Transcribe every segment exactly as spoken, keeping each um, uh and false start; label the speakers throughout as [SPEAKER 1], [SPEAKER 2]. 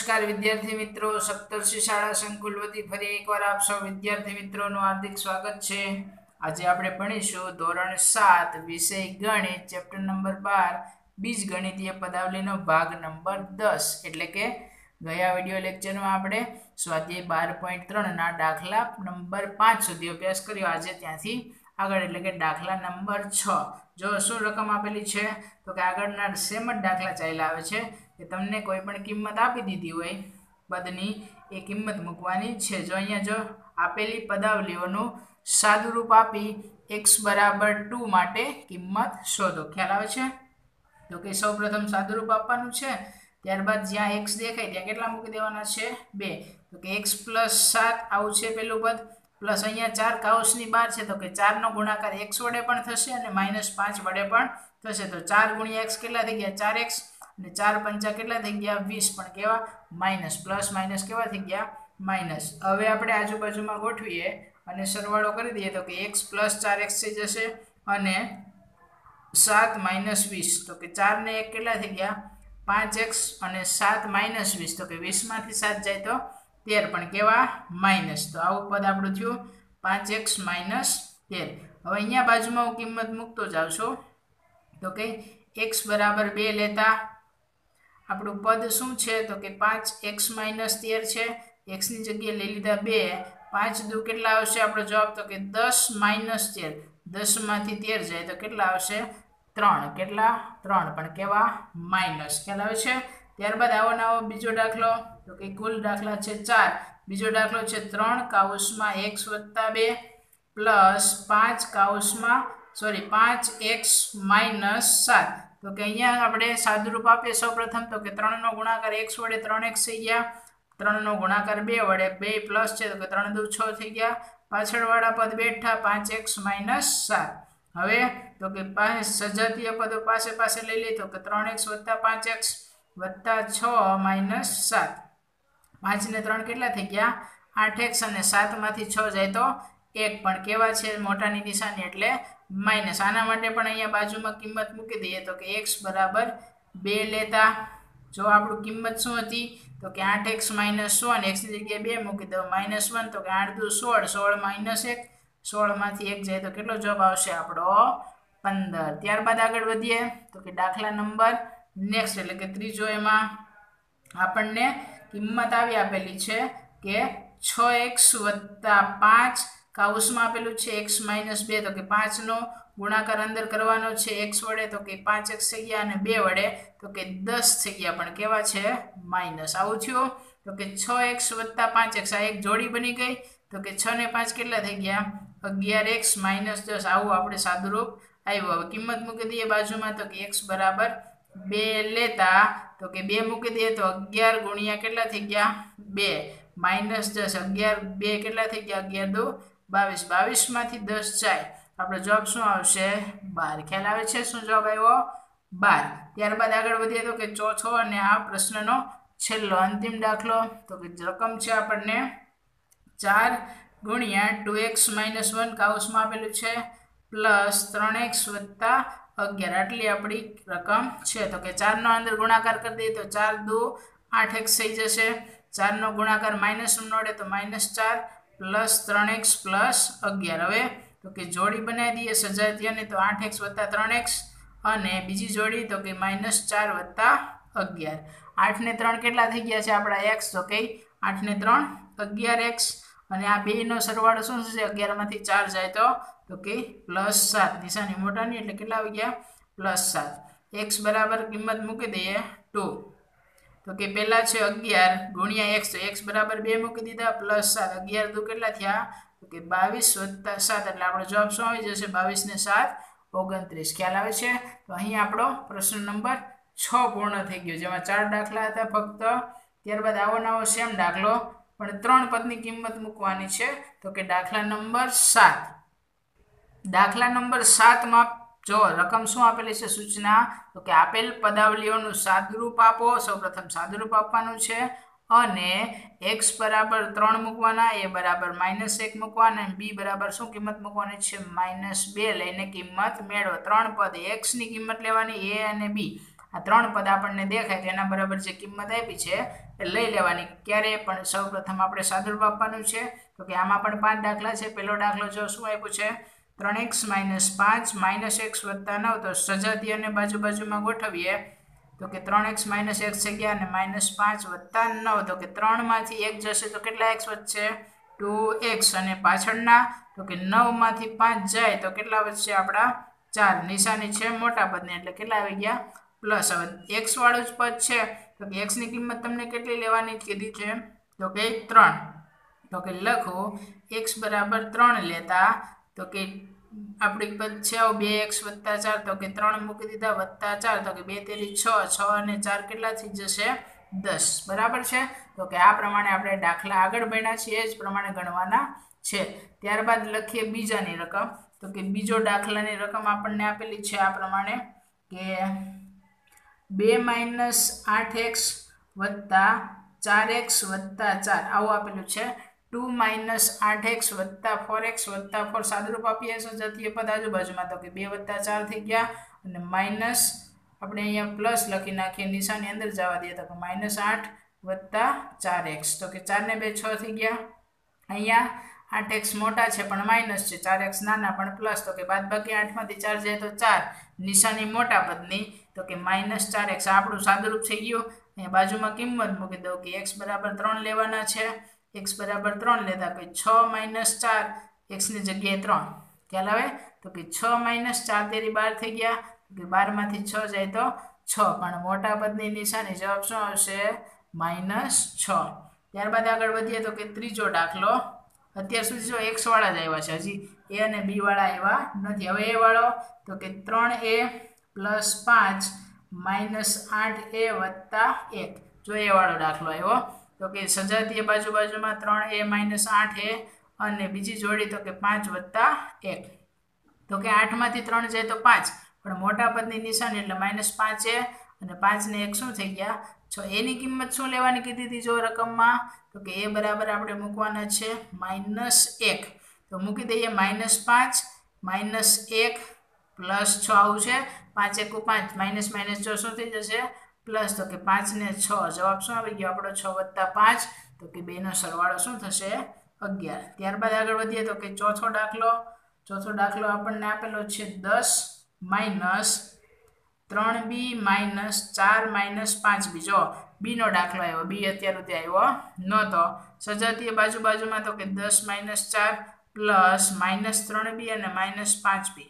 [SPEAKER 1] નમસ્કાર વિદ્યાર્થી મિત્રો, સપ્તર્ષિ શાળા સંકુલ વતી ફરી એકવાર આપ સૌ વિદ્યાર્થી મિત્રોનું હાર્દિક સ્વાગત છે। આજે આપણે ભણીશું ધોરણ સાત વિષય ગણિત ચેપ્ટર નંબર બાર બીજગણિતીય પદાવલીનો ભાગ નંબર દસ। એટલે કે ગયા વિડિયો લેક્ચરમાં આપણે સ્વાધ્યાય બાર પોઈન્ટ ત્રણ ના દાખલા નંબર પાંચ સુધી અભ્યાસ કર્યો। આજે ત્યાંથી આગળ એટલે કે દાખલા નંબર છ। જો શું રકમ આપેલી છે તો કે આગળના સેમ જ દાખલા ચાલ્યા આવે છે કે તમને કોઈ પણ કિંમત આપી દીધી હોય પદની એ કિંમત મૂકવાની છે। જો અહીંયા જો આપેલી પદાવલીઓનું સાદુરૂપ આપી x બરાબર ટુ માટે કિંમત શોધો। ખ્યાલ આવે છે? તો કે સૌપ્રથમ સાદુરૂપ આપવાનું છે, ત્યારબાદ જ્યાં x દેખાય ત્યાં કેટલા મૂકી દેવાના છે? બે। તો કે x પ્લસ સાત આવું છે પેલું પદ, પ્લસ અહીંયા ચાર કાઉસની બાર છે તો કે ચાર નો ગુણાકાર x વડે પણ થશે અને માઇનસ પાંચ વડે પણ થશે। તો ચાર ગુણ્યા x કેટલા થઈ ગયા? ચાર એક્સ અને ચાર પંચા કેટલા થઈ ગયા? વીસ, પણ કેવા? માઇનસ। પ્લસ માઇનસ કેવા થઈ ગયા? માઇનસ। હવે આપણે આજુબાજુમાં ગોઠવીએ અને સરવાળો કરી દઈએ તો કે x પ્લસ ચાર એક્સ થઈ જશે અને સાત માઇનસ વીસ, તો કે ચાર ને એક કેટલા થઈ ગયા? પાંચ એક્સ અને સાત માઇનસ વીસ, તો કે વીસ માંથી સાત જાય તો તેર, પણ કેવા? માઇનસ। તો આવું પદ આપણું થયું પાંચ એક્સ માઇનસ તેર। હવે અહીંયા બાજુમાં હું કિંમત મૂકતો જાઉં છું તો કે x બરાબર બે લેતા આપણું પદ શું છે તો કે પાંચ એક્સ માઇનસ તેર છે। x ની જગ્યાએ લઈ લીધા બે, પાંચ દુ કેટલા આવશે આપણો જવાબ? તો કે દસ માઇનસ તેર, દસ માંથી તેર જાય તો કેટલા આવશે? ત્રણ। કેટલા? ત્રણ, પણ કેવા? માઇનસ। ખ્યાલ આવે છે? ત્યારબાદ આવો નવો બીજો દાખલો તો કે કુલ દાખલા છે ચાર। બીજો દાખલો છે ત્રણ કાઉસમાં x વત્તા બે પ્લસ પાંચ કાઉસમાં સોરી પાંચ એક્સ માઇનસ સાત। તો કે અહીંયા આપણે સાદુરૂપ આપીએ સૌપ્રથમ તો કે ત્રણ નો ગુણાકાર x વડે ત્રણ એક્સ થઈ ગયા, ત્રણ નો ગુણાકાર બે વડે બે પ્લસ છે તો કે ત્રણ દુ છ થઈ ગયા, પાછળવાળા પદ બેઠા પાંચ એક્સ માઇનસ સાત। હવે તો કે સજાતીય પદો પાસે પાસે લઈ લઈએ તો કે ત્રણ એક્સ વત્તા પાંચ એક્સ વત્તા છ માઇનસ સાત, પાંચ ને ત્રણ કેટલા થઈ ગયા? આઠ એક્સ અને સાત માંથી છ જાય તો એક, પણ કેવા છે? મોટાની નિશાની એટલે માઇનસ। આના માટે પણ અહીંયા બાજુમાં કિંમત મૂકી દઈએ તો કે x બરાબર બે લેતા જો આપણું કિંમત શું હતી તો કે આઠ એક્સ માઇનસ વન, x ની જગ્યાએ બે મૂકી દો માઇનસ વન, તો કે આઠ દુ સોળ, સોળ માઇનસ એક, સોળ માંથી એક જાય તો કેટલો જવાબ આવશે આપણો? પંદર। ત્યારબાદ આગળ વધીએ તો કે દાખલા નંબર નેક્સ્ટ એટલે કે ત્રીજો, એમાં આપણને કિંમત આવી આપેલી છે કે છ એક્સ વત્તા પાંચ કાઉસમાં આપેલું છે x માઇનસ બે, તો કે પાંચ નો ગુણાકાર અંદર કરવાનો છે x વડે તો કે પાંચ એક્સ થઈ ગયા અને બે વડે તો કે દસ થઈ ગયા, પણ કેવા છે? માઇનસ। આવું થયું તો કે છ એક્સ વત્તા પાંચ એક્સ, આ એક જોડી બની ગઈ તો કે છ ને પાંચ કેટલા થઈ ગયા? અગિયાર એક્સ માઇનસ દસ। આવું આપણે સાદુરૂપ આવ્યું। હવે કિંમત મૂકી દઈએ બાજુમાં તો કે x બરાબર બે લેતા તો કે બે મૂકી દઈએ તો અગિયાર ગુણ્યા કેટલા થઈ ગયા? બે માઇનસ દસ, અગિયાર બે કેટલા થઈ ગયા? અગિયાર દુ બાવીસ, બાવીસ માંથી દસ જાય આપણો જવાબ શું આવશે? બાર। ખ્યાલ આવે છે? શું જવાબ આવ્યો? બાર। ત્યારબાદ આગળ વધીએ તો કે ચોથો અને આ પ્રશ્નનો છેલ્લો અંતિમ દાખલો તો કે રકમ છે આપણને ચાર ગુણ્યા ટુ એક્સ માઇનસ વન કાઉસમાં આપેલું છે પ્લસ ત્રણ એક્સ વત્તા અગિયાર, આટલી આપણી રકમ છે। તો કે ચાર નો અંદર ગુણાકાર કરી દઈએ તો ચાર દુ આઠ એક્સ થઈ જશે, ચાર નો ગુણાકાર માઇનસ વડે તો માઇનસ ચાર પ્લસ ત્રણ એક્સ પ્લસ અગિયાર। હવે તો કે જોડી બનાવી દઈએ સજાતીયની તો આઠ એક્સ વત્તા ત્રણ એક્સ અને બીજી જોડી તો કે માઇનસ ચાર વત્તા અગિયાર। આઠ ને ત્રણ કેટલા થઈ ગયા છે આપણા? એક્સ, તો કે આઠ ને ત્રણ અગિયાર એક્સ અને આ બે નો સરવાળો શું થશે? અગિયાર માંથી ચાર જાય તો તો કે પ્લસ સાત, નિશાની મોટાની એટલે કેટલા આવી ગયા? પ્લસ સાત। x બરાબર કિંમત મૂકી દઈએ ટુ, તો કે પેલા છે અગિયાર ગુણ્યા x, તો x બરાબર બે મૂકી દીધા પ્લસ સાત, અગિયાર દુ કેટલા થયા? તો કે બાવીસ વત્તા સાત, એટલે આપણો જવાબ શું આવી જશે? બાવીસ ને સાત ઓગણત્રીસ। ખ્યાલ આવે છે? તો અહીં આપણો પ્રશ્ન નંબર છ પૂર્ણ થઈ ગયો, જેમાં ચાર દાખલા હતા ફક્ત। ત્યારબાદ આવો નવો સેમ દાખલો પણ ત્રણ પદની કિંમત મૂકવાની છે તો કે દાખલા નંબર સાત। દાખલા નંબર સાત માં જો રકમ શું આપેલી છે સૂચના તો કે આપેલ પદાવલીઓનું સાદુરૂપ આપો। સૌપ્રથમ સાદુરૂપ આપવાનું છે અને x બરાબર ત્રણ મૂકવાના, a બરાબર માઇનસ એક મૂકવાના અને b બરાબર શું કિંમત મૂકવાની છે? માઇનસ બે લઈને કિંમત મેળવો। ત્રણ પદ x ની કિંમત લેવાની, a અને b, આ ત્રણ પદ આપણને દેખાય તેના બરાબર જે કિંમત આપી છે એ લઈ લેવાની. ક્યારે પણ સૌપ્રથમ આપણે સાદુરૂપ આપવાનું છે. તો કે આમાં પણ પાંચ દાખલા છે. પહેલો દાખલો જો શું આપ્યું છે, ત્રણ એક્સ માઇનસ પાંચ માઇનસ એક્સ વત્તા નવ. તો સજાતીય અને બાજુ બાજુમાં ગોઠવીએ તો કે ત્રણ એક્સ માઇનસ એક્સ જગ્યા અને માઇનસ પાંચ વત્તા નવ. તો કે ત્રણમાંથી એક જશે તો કેટલા એક્સ વધશે, ટુ એક્સ. અને પાછળના તો કે નવમાંથી પાંચ જાય તો કેટલા વધશે આપણા, ચાર. નિશાની છે મોટા પદની એટલે કેટલા આવી ગયા, પ્લસ. હવે એક્સ વાળું જ પદ છે તો કે એક્સની કિંમત તમને કેટલી લેવાની કીધી છે, તો કે ત્રણ. તો કે લખો એક્સ બરાબર ત્રણ લેતા તો કે આપણી પદ છે આવું બે એક્સ વત્તા ચાર. તો કે ત્રણ મૂકી દીધા વત્તા ચાર. તો કે બે તેરી છ, છ અને ચાર કેટલા થઈ જશે, દસ. બરાબર છે. તો કે આ પ્રમાણે આપણે દાખલા આગળ ભણ્યા છીએ એ જ પ્રમાણે ગણવાના છે. ત્યારબાદ લખીએ બીજાની રકમ. તો કે બીજો દાખલાની રકમ આપણને આપેલી છે આ પ્રમાણે કે બે માઇનસ આઠ એક્સ વત્તા ચાર એક્સ વત્તા ચાર આવું આપેલું છે. ટુ માઇનસ આઠ એક્સ વત્તા ફોર એક્સ વત્તા ફોર સાદુરૂપ આપીએ સજાતીય પદ આજુબાજુમાં. તો કે બે વત્તા ચાર થઈ ગયા અને માઇનસ આપણે અહીંયા પ્લસ લખી નાખીએ, નિશાની અંદર જવા દઈએ તો કે માઇનસ આઠ વત્તા ચાર એક્સ. તો કે ચાર ને બે છ થઈ ગયા. અહીંયા આઠ એક્સ મોટા છે પણ માઇનસ છે, ચાર એક્સ નાના પણ પ્લસ. તો કે બાદ બાકી આઠમાંથી ચાર જાય તો ચાર, નિશાની મોટા પદની. તો કે માઇનસ ચાર એક્સ આપણું સાદુરૂપ થઈ ગયું. અહીંયા બાજુમાં કિંમત મૂકી દો કે એક્સ બરાબર ત્રણ લેવાના છે. એક્સ બરાબર ત્રણ લેતા કે છ માઇનસ ચાર, એક્સની જગ્યાએ ત્રણ. ખ્યાલ આવે? તો કે છ માઇનસ ચાર તેરી બાર થઈ ગયા. કે બારમાંથી છ જાય તો છ, પણ મોટા પદની નિશાની જવાબ શું આવશે, માઇનસ છ. ત્યારબાદ આગળ વધીએ તો કે ત્રીજો દાખલો. અત્યાર સુધી જો એક્સ વાળા જ આવ્યા છે, હજી એ અને બી વાળા આવ્યા નથી. હવે એ વાળો તો કે ત્રણ એ પ્લસ પાંચ માઇનસ આઠ એ વત્તા એક. જો એ વાળો દાખલો આવ્યો તો કે સજાતીય બાજુ બાજુમાં ત્રણ એ માઇનસ આઠ એ અને બીજી જોડી તો કે પાંચ વત્તા એક. તો કે આઠમાંથી ત્રણ જાય તો પાંચ, પણ મોટા પદની નિશાની એટલે માઇનસ પાંચ એ અને પાંચ ને એક શું થઈ ગયા, છ. એની કિંમત શું લેવાની કીધી હતી જો રકમમાં, તો કે એ બરાબર આપણે મૂકવાના છે માઇનસ એક. તો મૂકી દઈએ માઇનસ પાંચ માઇનસ એક પ્લસ છ આવું છે. પાંચ એકુ પાંચ, માઇનસ માઇનસ જો શું થઈ જશે, પ્લસ. તો કે પાંચ ને છ જવાબ શું આવી ગયો આપણો, છ વત્તા પાંચ. તો કે બે નો સરવાળો શું થશે, અગિયાર. ત્યારબાદ આગળ વધીએ તો કે ચોથો દાખલો. ચોથો દાખલો આપણને આપેલો છે દસ માઇનસ ત્રણ બી માઇનસ ચાર માઇનસ પાંચ બી. જો બી નો દાખલો આવ્યો, બી અત્યાર સુધી આવ્યો નહોતો. સજાતીય બાજુ બાજુમાં તો કે દસ માઇનસ ચાર પ્લસ માઇનસ ત્રણ બી અને માઇનસ પાંચ બી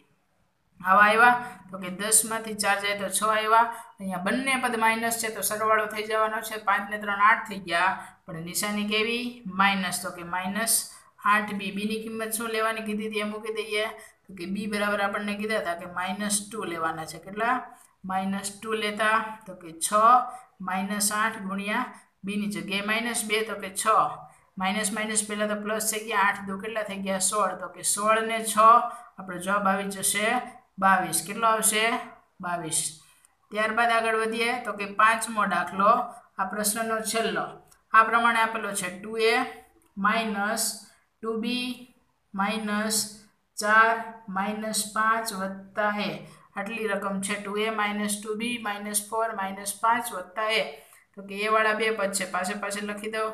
[SPEAKER 1] આવા આવ્યા. તો કે દસ માંથી ચાર જાય તો છ આવ્યા. અહીંયા બંને પદ માઇનસ છે તો સરવાળો થઈ જવાનો છે. પાંચ ને ત્રણ આઠ થઈ ગયા, પણ નિશાની કેવી, માઇનસ. તો કે માઇનસ આઠ બી. બીની કિંમત શું લેવાની કીધી હતી એ મૂકી દઈએ. તો કે બી બરાબર આપણને કીધા હતા કે માઇનસ ટુ લેવાના છે. કેટલા, માઇનસ ટુ લેતા તો કે છ માઇનસ આઠ ગુણ્યા બીની જગ્યાએ માઇનસ બે. તો કે છ માઇનસ માઇનસ પહેલાં તો પ્લસ થઈ ગયા, આઠ દો કેટલા થઈ ગયા, સોળ. તો કે સોળ ને છ આપણો જવાબ આવી જશે બાવીસ. કેટલો આવશે, બાવીસ. ત્યારબાદ આગળ વધીએ તો કે પાંચમો દાખલો, આ પ્રશ્નનો છેલ્લો. આ પ્રમાણે આપેલો છે two a minus two b minus ચાર માઇનસ પાંચ વત્તા એ. આટલી રકમ છે. Two a minus two b minus four minus પાંચ વત્તા એ. તો કે એ વાળા બે પદ છે, પાસે પાસે લખી દો.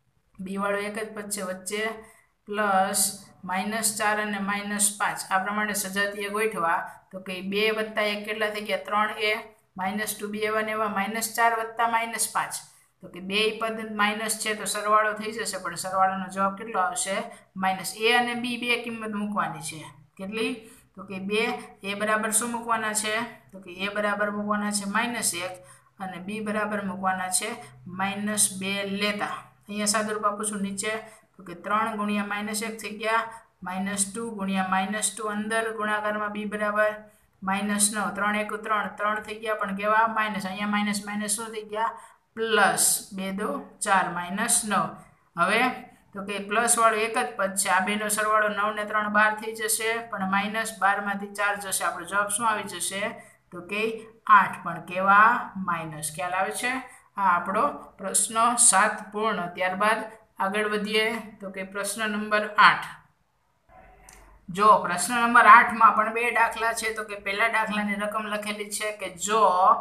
[SPEAKER 1] બી વાળો એક જ પદ છે વચ્ચે, પ્લસ માઇનસ ચાર અને માઇનસ પાંચ. આ પ્રમાણે સજાતીય ગોઠવા. તો કે બે વત્તા એક કેટલા થઈ ગયા, ત્રણ એ માઇનસ ટુ બી એવા ને એવા માઇનસ ચાર વત્તા માઇનસ પાંચ. તો કે બે પદ માઇનસ છે તો સરવાળો થઈ જશે, પણ સરવાળાનો જવાબ કેટલો આવશે, માઇનસ. એ અને બી બે કિંમત મૂકવાની છે. કેટલી, તો કે બે. એ બરાબર શું મૂકવાના છે, તો કે એ બરાબર મૂકવાના છે માઇનસ એક અને બી બરાબર મૂકવાના છે માઇનસ બે લેતા. અહીંયા સાદુરૂપ આપું છું નીચે. તો કે ત્રણ ગુણ્યા માઇનસ એક થઈ ગયા, માઇનસ ટુ ગુણ્યા માઇનસ ટુ અંદર ગુણાકારમાં બી બરાબર માઇનસ નવ. ત્રણ એકુ ત્રણ, ત્રણ થઈ ગયા પણ કેવા, માઇનસ. અહીંયા માઇનસ માઇનસ શું થઈ ગયા, પ્લસ. બે દો ચાર માઇનસ નવ. હવે તો કે પ્લસ વાળું એક જ પદ છે, આ બેનો સરવાળો નવ ને ત્રણ બાર થઈ જશે, પણ માઇનસ બારમાંથી ચાર જશે. આપણો જવાબ શું આવી જશે, તો કે આઠ, પણ કેવા, માઇનસ. ખ્યાલ આવે છે? આ આપણો પ્રશ્ન સાત પૂર્ણ. ત્યારબાદ આગળ વધીએ તો કે પ્રશ્ન નંબર આઠ. જો પ્રશ્ન નંબર આઠ માં પણ બે દાખલા છે તો કે પહેલા દાખલાની રકમ લખેલી છે કે જો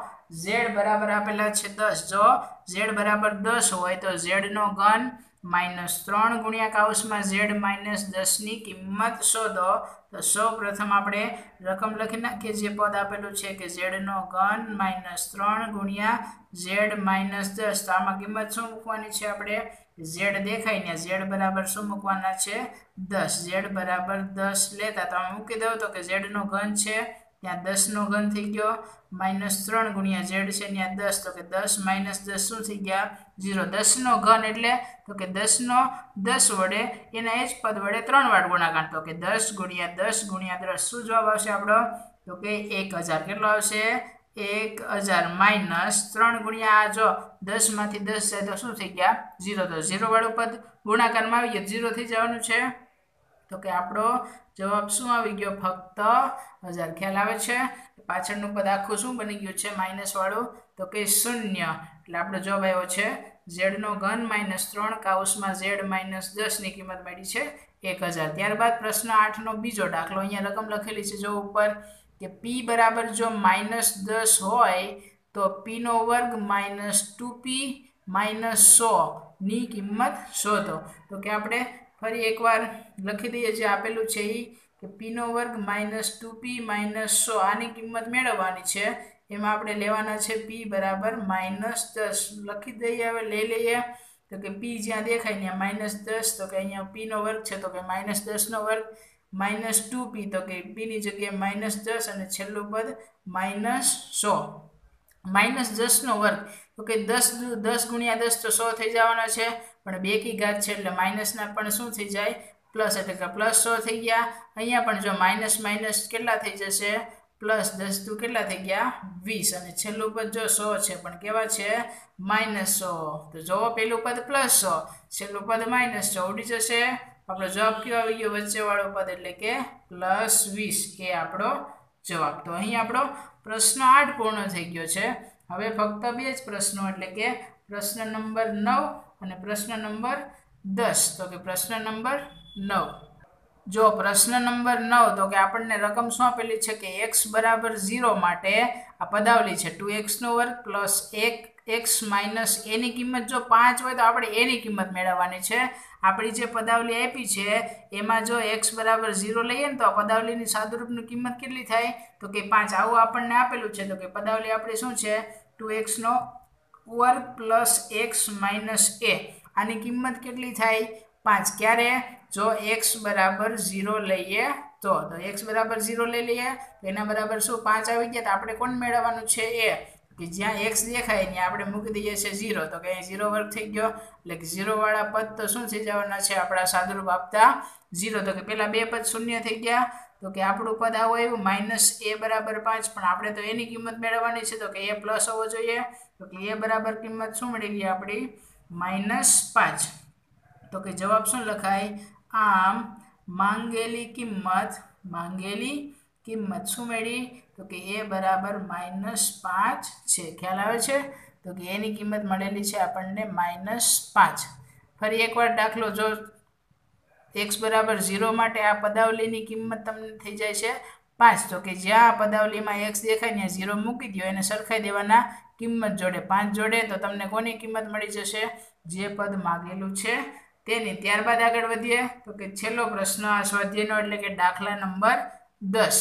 [SPEAKER 1] z બરાબર આપેલા છે દસ, જો z બરાબર દસ હોય તો z નો ઘન માઇનસ ત્રણ ગુણ્યા કાઉસમાં z માઇનસ દસ ની કિંમત શોધો। તો સૌ પ્રથમ આપણે રકમ લખી નાખીએ, જે પદ આપેલું છે કે z નો ઘન માઇનસ ત્રણ ગુણ્યા z માઇનસ દસ। તો આમાં કિંમત શું મૂકવાની છે આપણે? z દેખાય ને z બરાબર શું મૂકવાના છે? દસ। z બરાબર દસ લેતા તો આમ મૂકી દઉં તો કે z નો ઘન છે ત્યાં દસ નો ઘન થઈ ગયો, માઇનસ ત્રણ ગુણ્યા z છે ત્યાં દસ, તો કે દસ માઇનસ દસ શું થઈ ગયા? ઝીરો। દસ નો ઘન એટલે તો કે દસ નો દસ વડે એના એ જ પદ વડે ત્રણ વાર ગુણાકાર, તો કે દસ ગુણ્યા દસ ગુણ્યા દસ શું જવાબ આવશે આપણો? તો કે એક હજાર। કેટલો આવશે? એક હજાર માઇનસ ત્રણ ગુણ્યા જો દસ માંથી દસ જાય તો શું થઈ ગયા? ઝીરો। તો ઝીરો વાળું પદ ગુણાકારમાં આવી ગયું, ઝીરો થઈ જવાનું છે, તો કે આપણો જવાબ શું આવી ગયો? ફક્ત હજાર। ખ્યાલ આવે છે? પાછળનું પદ આખું શું બની ગયું છે? માઇનસ વાળું, તો કે શૂન્ય। એટલે આપણો જવાબ આવ્યો છે z નો ઘન માઇનસ ત્રણ કાઉસમાં z માઇનસ દસ ની કિંમત મળી છે એક હજાર। ત્યારબાદ પ્રશ્ન આઠ નો બીજો દાખલો, અહીંયા રકમ લખેલી છે જો ઉપર કે p બરાબર જો માઇનસ દસ હોય તો p નો વર્ગ માઇનસ ટુ પી માઇનસ સો ની કિંમત શોધો। તો કે આપણે ફરી એકવાર લખી દઈએ જે આપેલું છે એ કે p નો વર્ગ માઇનસ ટુ પી માઇનસ સો આની કિંમત મેળવવાની છે। એમાં આપણે લેવાના છે p બરાબર માઇનસ દસ। લખી દઈએ, હવે લઈ લઈએ તો કે p જ્યાં દેખાય ત્યાં માઇનસ દસ, તો કે અહીંયા p નો વર્ગ છે તો કે માઇનસ દસ નો વર્ગ માઇનસ ટુ પી, તો કે p ની જગ્યાએ માઇનસ દસ અને છેલ્લું પદ માઇનસ સો। માઇનસ દસ નો વર્ગ તો કે દસ દસ ગુણ્યા દસ તો સો થઈ જવાના છે, પણ બે કી ઘાત છે એટલે માઇનસના પણ શું થઈ જાય? પ્લસ, એટલે કે પ્લસ સો થઈ ગયા। અહીંયા પણ જો માઇનસ માઇનસ કેટલા થઈ જશે? પ્લસ દસ દુ કેટલા થઈ ગયા? વીસ, અને છેલ્લું પદ જો સો છે પણ કેવા છે? માઇનસ સો। તો જો પેલું પદ પ્લસ સો, છેલ્લું પદ માઇનસ સો, ઉડી જશે। આપણો જવાબ કયો આવી ગયો? વચ્ચે વાળો પદ એટલે કે પ્લસ વીસ, એ આપણો જવાબ। તો અહીં આપણો પ્રશ્ન આઠ પૂર્ણ થઈ ગયો છે। હવે ફક્ત બે જ પ્રશ્નો એટલે કે પ્રશ્ન નંબર નવ અને પ્રશ્ન નંબર દસ। તો કે પ્રશ્ન નંબર નવ, જો પ્રશ્ન નંબર નવ તો કે આપણને રકમ શું આપેલી છે કે x બરાબર ઝીરો માટે આ પદાવલી છે ટુ એક્સ નો વર્ગ પ્લસ એક એક્સ માઇનસ એ ની કિંમત જો પાંચ હોય તો આપણે એ ની કિંમત મેળવવાની છે। આપણી જે પદાવલી આપી છે એમાં જો x બરાબર ઝીરો લઈએ ને તો આ પદાવલીની સાદુરૂપની કિંમત કેટલી થાય? તો કે પાંચ। આવું આપણને આપેલું છે, તો કે પદાવલી આપણી શું છે? ટુ એક્સ નો વર્ગ પ્લસ એક્સ માઇનસ એ, આની કિંમત કેટલી થાય? પાંચ। ક્યારે? જો x બરાબર ઝીરો લઈએ તો તો x બરાબર ઝીરો લઈ લઈએ તો એના બરાબર શું? પાંચ આવી ગયા। તો આપણે કોણ મેળવવાનું છે? એ, કે જ્યાં x દેખાય ત્યાં આપણે મૂકી દઈએ છીએ ઝીરો, તો કે અહીં ઝીરો વર્ગ થઈ ગયો, એટલે કે ઝીરો વાળા પદ તો શું થઈ જવાના છે આપણા સાદુરૂપ આપતા? ઝીરો। તો કે પેલા બે પદ શૂન્ય થઈ ગયા, તો કે આપણું પદ આવું આવ્યું માઇનસ એ બરાબર પાંચ, પણ આપણે તો એની કિંમત મેળવવાની છે, તો કે એ પ્લસ હોવો જોઈએ, તો કે એ બરાબર કિંમત શું મળી ગઈ આપણી? માઇનસ પાંચ। તો કે જવાબ શું લખાય? આમ માંગેલી કિંમત માંગેલી કિંમત શું મળી? તો કે એ બરાબર માઇનસ પાંચ છે। ખ્યાલ આવે છે? તો કે એની કિંમત મળેલી છે આપણને માઇનસ પાંચ। ફરી એકવાર દાખલો, જો x બરાબર ઝીરો માટે આ પદાવલીની કિંમત તમને થઈ જાય છે પાંચ, તો કે જ્યાં પદાવલીમાં x દેખાય ત્યાં ઝીરો મૂકી દો, એને સરખાઈ દેવાના કિંમત જોડે પાંચ જોડે, તો તમને કોની કિંમત મળી જશે? જે પદ માગેલું છે તેની। ત્યારબાદ આગળ વધીએ તો કે છેલ્લો પ્રશ્ન આ સ્વાધ્યાયનો એટલે કે દાખલા નંબર દસ।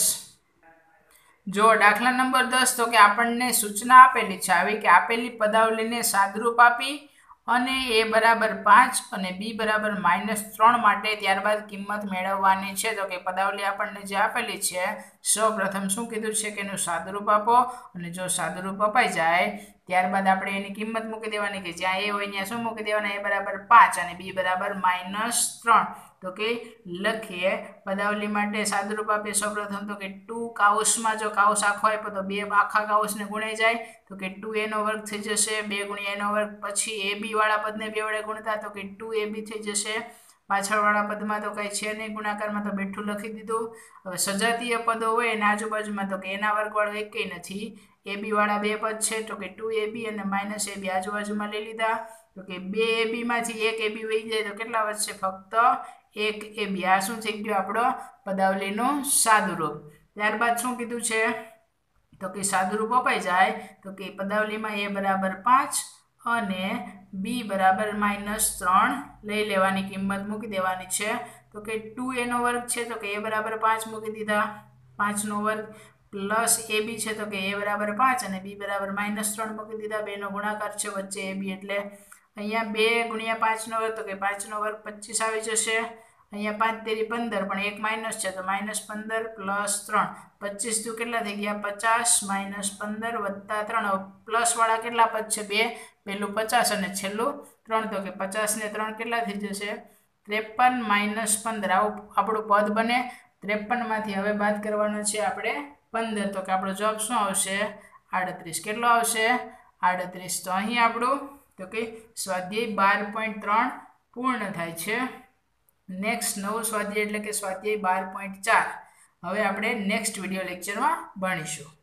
[SPEAKER 1] જો દાખલા નંબર દસ તો કે આપણને સૂચના આપેલી છે આવી કે આપેલી પદાવલીને સાદરૂપ આપી અને a બરાબર પાંચ અને b બરાબર માઇનસ ત્રણ માટે ત્યારબાદ કિંમત મેળવવાની છે। તો કે પદાવલી આપણને જે આપેલી છે સૌ પ્રથમ શું કીધું છે કે એનું સાદરૂપ આપો, અને જો સાદરૂપ અપાઈ જાય ત્યારબાદ આપણે એની કિંમત મૂકી દેવાની, કે જ્યાં a હોય ત્યાં શું મૂકી દેવાના? a બરાબર પાંચ અને b બરાબર માઇનસ ત્રણ। તો કે લખીએ પદાવલી માટે સાદરૂપ આપીએ સૌ પ્રથમ તો કે ટુ કાઉસમાં જો કાઉસ આખો આપ્યો તો બે આખા કાઉસને ગુણાઈ જાય, તો કે ટુ એ નો વર્ગ થઈ જશે, બે ગુણ્યા એનો વર્ગ, પછી એ બી વાળા પદને બે વડે ગુણતા તો કે ટુ એ બી થઈ જશે, પાછળ વાળા પદમાં તો કઈ છે નહીં, ગુણાકારમાં તો બેઠું લખી દીધું। હવે સજાતીય પદો હોય એના આજુબાજુમાં તો કે એના વર્ગ વાળો એકેય નથી, એ બી વાળા બે પદ છે તો કે ટુ એ બી અને માઇનસ એ બી આજુબાજુમાં લઈ લીધા, તો કે બે એ બી માંથી એક એ બી વહી જાય તો કેટલા વધશે? ફક્ત એક એ બી આ શું થઈ ગયું આપણો પદાવલીનું સાદુરૂપ। ત્યારબાદ શું કીધું છે તો કે સાદુરૂપ અપાઈ જાય તો કે પદાવલીમાં એ બરાબર પાંચ અને બી બરાબર માઇનસ ત્રણ લઈ લેવાની કિંમત મૂકી દેવાની છે। તો કે ટુ એનો વર્ગ છે તો કે એ બરાબર પાંચ મૂકી દીધા, પાંચનો વર્ગ પ્લસ એ બી છે તો કે એ બરાબર પાંચ અને બી બરાબર માઇનસ ત્રણ મૂકી દીધા। બેનો ગુણાકાર છે વચ્ચે એ બી એટલે અહીંયા બે ગુણ્યા પાંચનો વર્ગ તો કે પાંચનો વર્ગ પચીસ આવી જશે। અહીંયા પાંચ તેરી પંદર પણ એક માઇનસ છે તો માઇનસ પંદર પ્લસ ત્રણ, પચીસ દુ કેટલા થઈ ગયા પચાસ, માઇનસ પંદર વત્તા ત્રણ, પ્લસ વાળા કેટલા પદ છે બે, પહેલું પચાસ અને છેલ્લું ત્રણ તો કે પચાસ ને ત્રણ કેટલા થઈ જશે ત્રેપન માઇનસ પંદર, આવું આપણું પદ બને। ત્રેપનમાંથી હવે બાદ કરવાનો છે આપણે પંદર તો કે આપણો જવાબ શું આવશે આડત્રીસ। કેટલો આવશે આડત્રીસ। તો અહીં આપણું તો કે સ્વાધ્યાય બાર પોઈન્ટ ત્રણ પૂર્ણ થાય છે। નેક્સ્ટ નવો સ્વાધ્યાય એટલે કે સ્વાધ્યાય બાર પોઈન્ટ ચાર હવે આપણે નેક્સ્ટ વિડીયો લેક્ચરમાં ભણીશું।